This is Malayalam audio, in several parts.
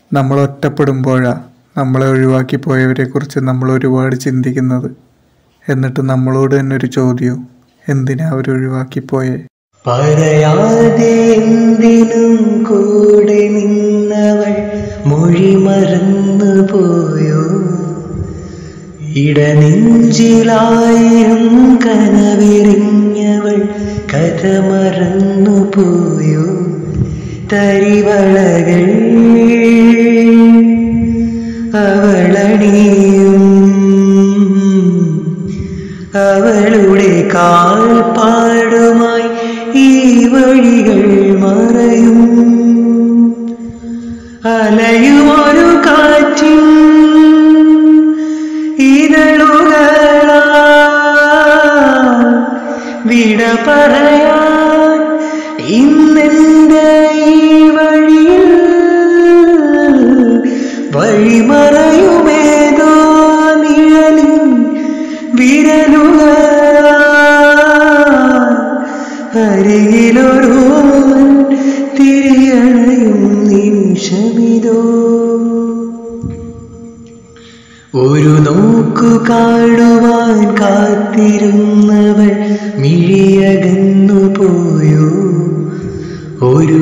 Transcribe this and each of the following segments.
നമ്മൾ ഒറ്റപ്പെടുമ്പോഴാണ് നമ്മളെ ഒഴിവാക്കി പോയവരെക്കുറിച്ച് നമ്മൾ ഒരുപാട് ചിന്തിക്കുന്നത്. എന്നിട്ട് നമ്മളോട് തന്നെ ഒരു ചോദ്യവും, എന്തിനാ അവരൊഴിവാക്കിപ്പോയേ? പറയാതെ എന്തിനും കൂടെ നിന്നവൾ മൊഴി മറന്നു പോയോ? ഇടനെഞ്ചിലായിരം കനവിരിഞ്ഞവൾ കഥ മറന്നു പോയോ? തരിവളകൾ അവളണിയും, അവളുടെ കാൽപ്പാടുമായി ഈ വഴികൾ മറയും. അലയുമൊരു കാറ്റിൻ ഇതളുകളാ വിട പറയാൻ ഇന്നെന്റെ ഈ വഴിയിൽ വഴിമറയുമേതോ നിഴലിൻ വിരലുകളാ. അരികിലൊരുവൻ തിരിയണയും നിമിഷമിതോ. ഒരു നോക്കു കാണുവാൻ കാത്തിരുന്നവൾ മിഴിയകന്നു പോയോ? ഒരു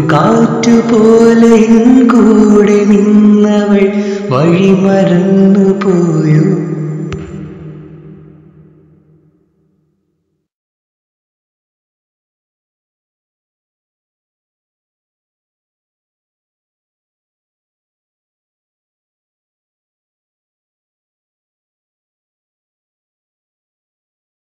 കാറ്റുപോലെ കൂടെ നിന്നവൾ വഴി മറന്നു പോയോ?